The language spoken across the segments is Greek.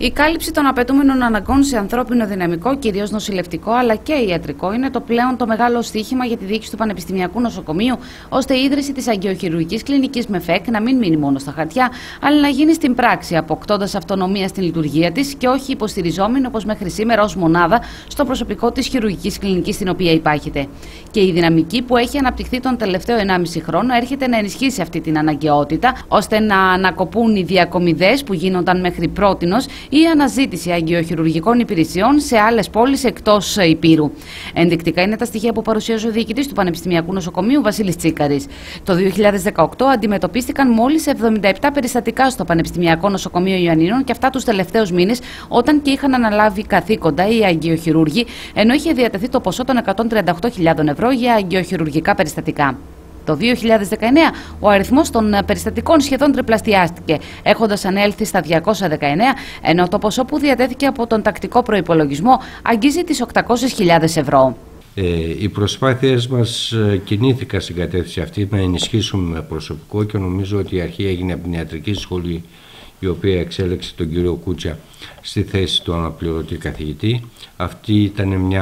Η κάλυψη των απαιτούμενων αναγκών σε ανθρώπινο δυναμικό, κυρίως νοσηλευτικό αλλά και ιατρικό, είναι το πλέον το μεγάλο στοίχημα για τη διοίκηση του Πανεπιστημιακού Νοσοκομείου, ώστε η ίδρυση της Αγγειοχειρουργικής Κλινικής ΜΕΦΕΚ να μην μείνει μόνο στα χαρτιά, αλλά να γίνει στην πράξη, αποκτώντας αυτονομία στην λειτουργία της και όχι υποστηριζόμενη όπως μέχρι σήμερα ως μονάδα στο προσωπικό της χειρουργικής κλινικής στην οποία υπάγεται. Και η δυναμική που έχει αναπτυχθεί τον τελευταίο 1,5 χρόνο έρχεται να ενισχύσει αυτή την αναγκαιότητα, ώστε να ανακοπούν οι διακομιδές που γίνονταν μέχρι πρότινος ή αναζήτηση αγγειοχειρουργικών υπηρεσιών σε άλλες πόλεις εκτός Ηπείρου. Ενδεικτικά είναι τα στοιχεία που παρουσίασε ο διοικητής του Πανεπιστημιακού Νοσοκομείου, Βασίλης Τσίκαρης. Το 2018 αντιμετωπίστηκαν μόλις 77 περιστατικά στο Πανεπιστημιακό Νοσοκομείο Ιωαννίνων και αυτά τους τελευταίους μήνες, όταν και είχαν αναλάβει καθήκοντα οι αγγειοχειρούργοι, ενώ είχε διατεθεί το ποσό των 138.000 ευρώ για αγγειοχειρουργικά περιστατικά. Το 2019 ο αριθμός των περιστατικών σχεδόν τριπλασιάστηκε, έχοντας ανέλθει στα 219, ενώ το ποσό που διατέθηκε από τον τακτικό προϋπολογισμό αγγίζει τις 800.000 ευρώ. Οι προσπάθειες μας κινήθηκαν στην κατεύθυνση αυτή, να ενισχύσουμε με προσωπικό, και νομίζω ότι η αρχή έγινε από την ιατρική σχολή, η οποία εξέλεξε τον κύριο Κούτσα στη θέση του αναπληρωτή καθηγητή. Αυτή ήταν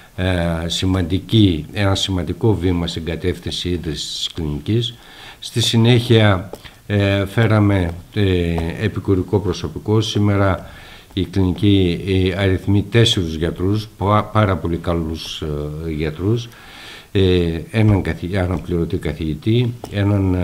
ένα σημαντικό βήμα στην κατεύθυνση ίδρυσης της κλινικής. Στη συνέχεια φέραμε επικουρικό προσωπικό. Σήμερα η κλινική αριθμεί 4 γιατρούς, πάρα πολύ καλούς γιατρούς, έναν αναπληρωτή καθηγητή, έναν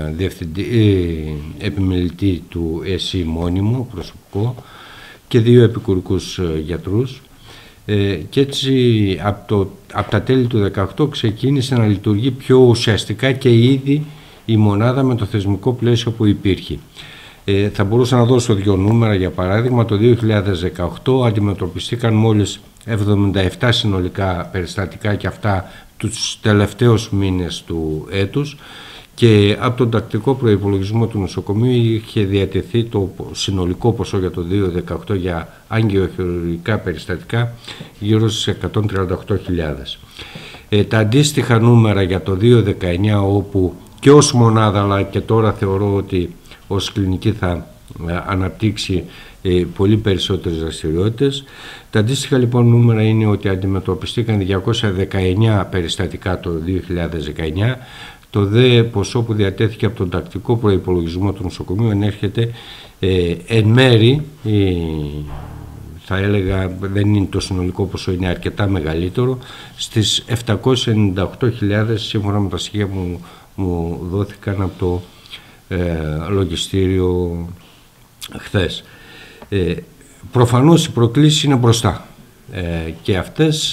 επιμελητή του ΕΣΥ μόνιμο προσωπικό και 2 επικουρικούς γιατρούς. Και έτσι από τα τέλη του 2018 ξεκίνησε να λειτουργεί πιο ουσιαστικά και ήδη η μονάδα με το θεσμικό πλαίσιο που υπήρχε. Θα μπορούσα να δώσω 2 νούμερα. Για παράδειγμα, το 2018 αντιμετωπιστήκαν μόλις 77 συνολικά περιστατικά, και αυτά τους τελευταίους μήνες του έτους, και από τον τακτικό προϋπολογισμό του νοσοκομείου είχε διατεθεί το συνολικό ποσό για το 2018 για αγγειοχειρουργικά περιστατικά γύρω στις 138.000. Τα αντίστοιχα νούμερα για το 2019, όπου και ως μονάδα αλλά και τώρα θεωρώ ότι ως κλινική θα αναπτύξει πολύ περισσότερες δραστηριότητες. Τα αντίστοιχα λοιπόν νούμερα είναι ότι αντιμετωπιστήκαν 219 περιστατικά το 2019. Το δε ποσό που διατέθηκε από τον τακτικό προϋπολογισμό του νοσοκομείου ενέρχεται εν μέρη, θα έλεγα δεν είναι το συνολικό ποσό, είναι αρκετά μεγαλύτερο, στις 798.000 σύμφωνα με τα στοιχεία που μου δόθηκαν από το λογιστήριο χθες. Προφανώς οι προκλήσεις είναι μπροστά και αυτές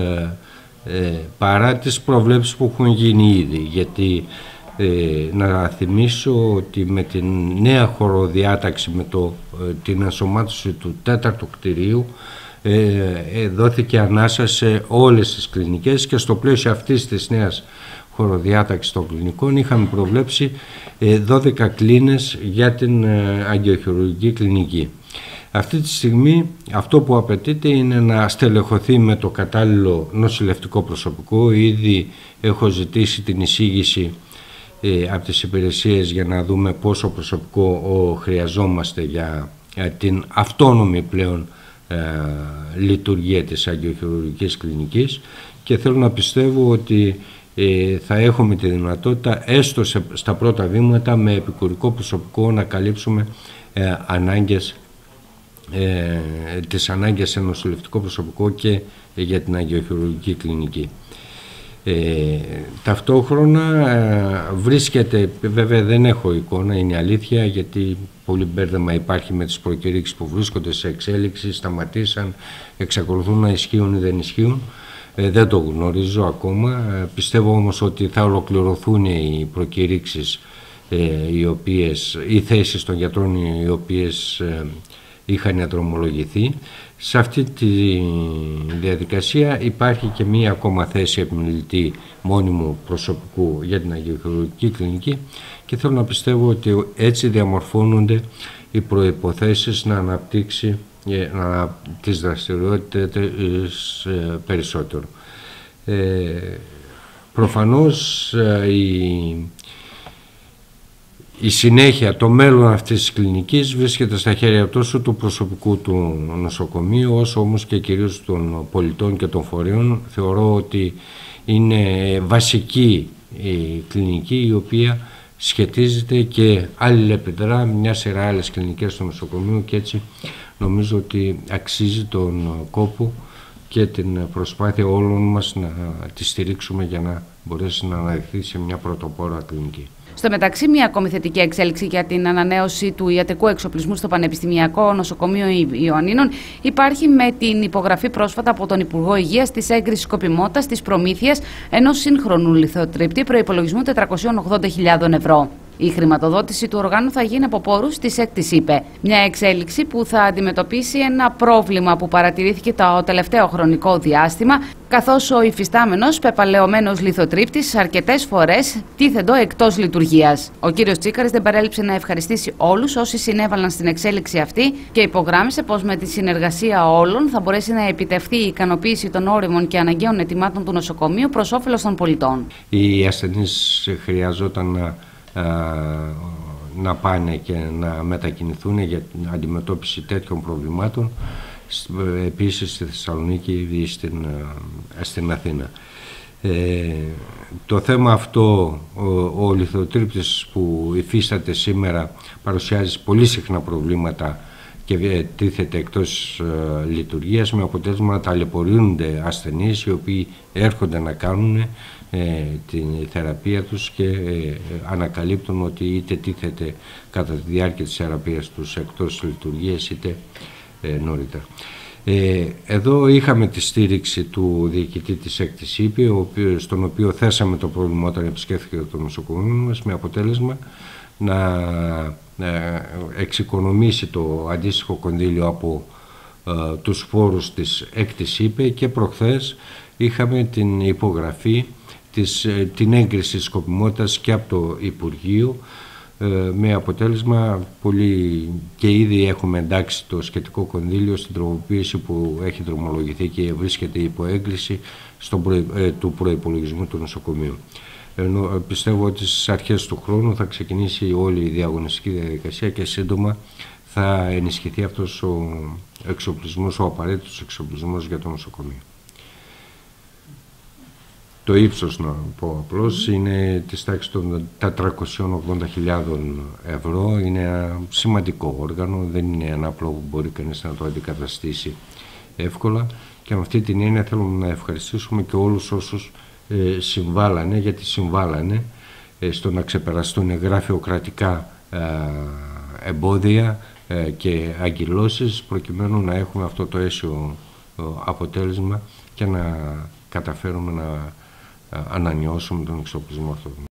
παρά τις προβλέψεις που έχουν γίνει ήδη, γιατί να θυμίσω ότι με την νέα χωροδιάταξη, με την ενσωμάτωση του 4ου κτηρίου, δόθηκε ανάσα σε όλες τις κλινικές, και στο πλαίσιο αυτής της νέας χωροδιάταξης των κλινικών είχαμε προβλέψει 12 κλίνες για την αγγειοχειρουργική κλινική. Αυτή τη στιγμή αυτό που απαιτείται είναι να στελεχωθεί με το κατάλληλο νοσηλευτικό προσωπικό. Ήδη έχω ζητήσει την εισήγηση από τις υπηρεσίες για να δούμε πόσο προσωπικό χρειαζόμαστε για την αυτόνομη πλέον λειτουργία της αγγειοχειρουργικής κλινικής, και θέλω να πιστεύω ότι θα έχουμε τη δυνατότητα έστω στα πρώτα βήματα με επικουρικό προσωπικό να καλύψουμε τις ανάγκες σε νοσηλευτικό προσωπικό και για την αγγειοχειρουργική κλινική. Ταυτόχρονα βρίσκεται, βέβαια δεν έχω εικόνα, είναι αλήθεια, γιατί πολύ μπέρδεμα υπάρχει με τις προκηρύξεις που βρίσκονται σε εξέλιξη, σταματήσαν, εξακολουθούν να ισχύουν ή δεν ισχύουν. Δεν το γνωρίζω ακόμα. Πιστεύω όμως ότι θα ολοκληρωθούν οι προκηρύξεις, οι θέσεις των γιατρών οι οποίες είχαν δρομολογηθεί. Σε αυτή τη διαδικασία υπάρχει και μία ακόμα θέση επιμελητή μόνιμου προσωπικού για την αγγειοχειρουργική κλινική, και θέλω να πιστεύω ότι έτσι διαμορφώνονται οι προϋποθέσεις να αναπτύξει τις δραστηριότητες περισσότερο. Προφανώς η συνέχεια, το μέλλον αυτής της κλινικής βρίσκεται στα χέρια τόσο του προσωπικού του νοσοκομείου, όσο όμως και κυρίως των πολιτών και των φορέων. Θεωρώ ότι είναι βασική η κλινική, η οποία σχετίζεται και αλληλεπιδρά μια σειρά άλλες κλινικές στο νοσοκομείο, και έτσι νομίζω ότι αξίζει τον κόπο και την προσπάθεια όλων μας να τη στηρίξουμε για να μπορέσει να αναδειχθεί σε μια πρωτοπόρα κλινική. Στο μεταξύ, μια ακόμη θετική εξέλιξη για την ανανέωση του ιατρικού εξοπλισμού στο Πανεπιστημιακό Νοσοκομείο Ιωαννίνων υπάρχει με την υπογραφή πρόσφατα από τον Υπουργό Υγείας της έγκρισης σκοπιμότητας της προμήθειας ενός σύγχρονου λιθοτρύπτη προϋπολογισμού 480.000 ευρώ. Η χρηματοδότηση του οργάνου θα γίνει από πόρους της ΕΚΤΙΣ ΥΠΕ. Μια εξέλιξη που θα αντιμετωπίσει ένα πρόβλημα που παρατηρήθηκε το τελευταίο χρονικό διάστημα, καθώς ο υφιστάμενος πεπαλαιωμένος λιθοτρύπτης αρκετές φορές τίθεντο εκτός λειτουργίας. Ο κύριος Τσίκαρης δεν παρέλειψε να ευχαριστήσει όλους όσοι συνέβαλαν στην εξέλιξη αυτή και υπογράμμισε πως με τη συνεργασία όλων θα μπορέσει να επιτευχθεί η ικανοποίηση των όριμων και αναγκαίων αιτημάτων του νοσοκομείου προς όφελος των πολιτών. Οι ασθενείς χρειαζόταν να πάνε και να μετακινηθούν για την αντιμετώπιση τέτοιων προβλημάτων, επίσης στη Θεσσαλονίκη ή στην Αθήνα. Το θέμα αυτό, ο λιθοτρύπτης που υφίσταται σήμερα παρουσιάζει πολύ συχνά προβλήματα και τίθεται εκτός λειτουργίας, με αποτέλεσμα να ταλαιπωρούνται ασθενείς οι οποίοι έρχονται να κάνουν την θεραπεία τους και ανακαλύπτουν ότι είτε τίθεται κατά τη διάρκεια της θεραπείας τους εκτός λειτουργίας είτε νωρίτερα. Εδώ είχαμε τη στήριξη του διοικητή της ΕΚΤΙΣ ΥΠΕ, στον οποίο θέσαμε το πρόβλημα όταν επισκέφθηκε το νοσοκομείο μας, με αποτέλεσμα να εξοικονομήσει το αντίστοιχο κονδύλιο από τους φόρους της ΕΚΤΙΣ ΥΠΕ, και προχθές είχαμε την υπογραφή την έγκριση της σκοπιμότητας και από το Υπουργείο, με αποτέλεσμα και ήδη έχουμε εντάξει το σχετικό κονδύλιο στην τροποποίηση που έχει δρομολογηθεί και βρίσκεται υπό έγκριση του προϋπολογισμού του νοσοκομείου. Πιστεύω ότι στις αρχές του χρόνου θα ξεκινήσει όλη η διαγωνιστική διαδικασία και σύντομα θα ενισχυθεί αυτός ο εξοπλισμός, ο απαραίτητος εξοπλισμός για το νοσοκομείο. Το ύψος, να πω απλώς, είναι της τάξης των 480.000 ευρώ. Είναι ένα σημαντικό όργανο, δεν είναι ένα απλό που μπορεί κανείς να το αντικαταστήσει εύκολα, και με αυτή την έννοια θέλουμε να ευχαριστήσουμε και όλους όσους συμβάλανε, γιατί συμβάλανε στο να ξεπεραστούν γραφειοκρατικά εμπόδια και αγκυλώσεις, προκειμένου να έχουμε αυτό το αίσιο αποτέλεσμα και να καταφέρουμε να ανανεώσουμε τον εξοπλισμό αυτόν.